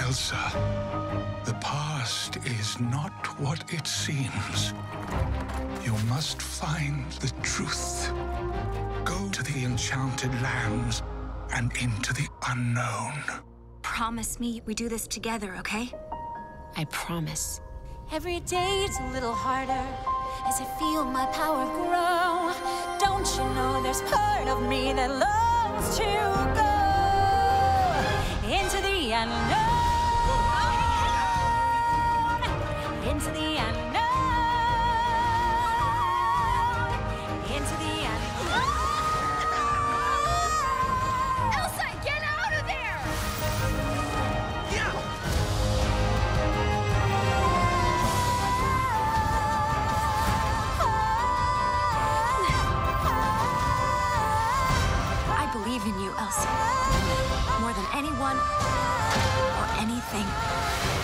Elsa, the past is not what it seems. You must find the truth. Go to the enchanted lands and into the unknown. Promise me we do this together, okay? I promise. Every day it's a little harder as I feel my power grow. Don't you know there's part of me that longs to go into the unknown, into the unknown, into the unknown. Elsa, get out of there! I believe in you, Elsa. More than anyone or anything.